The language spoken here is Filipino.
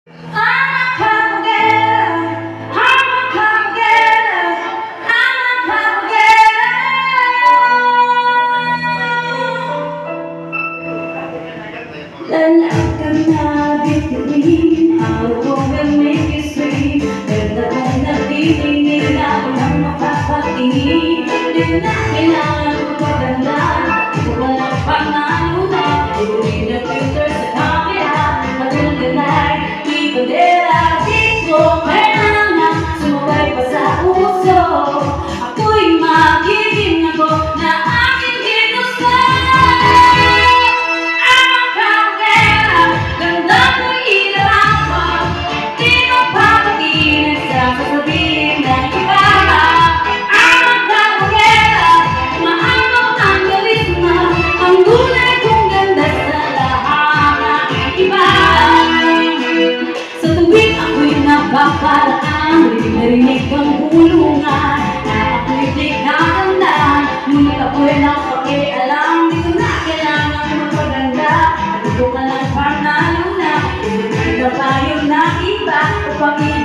And I cannot be clean. How will make you sweet? And the kind of feeling is now I'm not happy. Then I kailangan ko maganda. Ito walang pangaluna. Ituloy na filter sa camera. Magandang ipadera dito. Kailangan sumabay pa sa uso. Ako'y magiging ako na aking ginusto. Kaparaan, narinig ang bulungan na ako'y di kakanda. Ngunit ako'y lang pakialam. Di ko na kailangan magpaganda. Ano ko ka lang panalo na. Hindi na tayo na iba upang